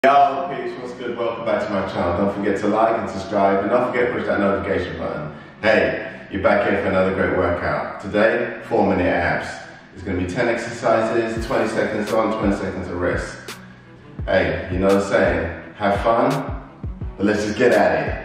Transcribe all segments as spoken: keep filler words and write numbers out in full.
Yo, peeps, what's good? Welcome back to my channel. Don't forget to like and subscribe, and don't forget to push that notification button. Hey, you're back here for another great workout. Today, four minute abs. It's going to be ten exercises, twenty seconds on, twenty seconds of rest. Hey, you know the saying, have fun, but let's just get at it.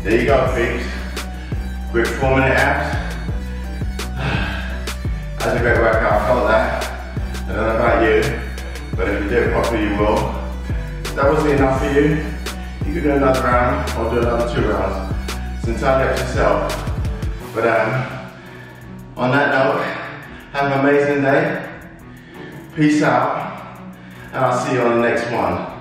There you go, peeps. Quick four minute abs. That's a great workout, I felt that. I don't know about you, but if you do it properly, you will. If that wasn't enough for you, you can do another round or do another two rounds. It's entirely up to yourself. But um, on that note, have an amazing day. Peace out, and I'll see you on the next one.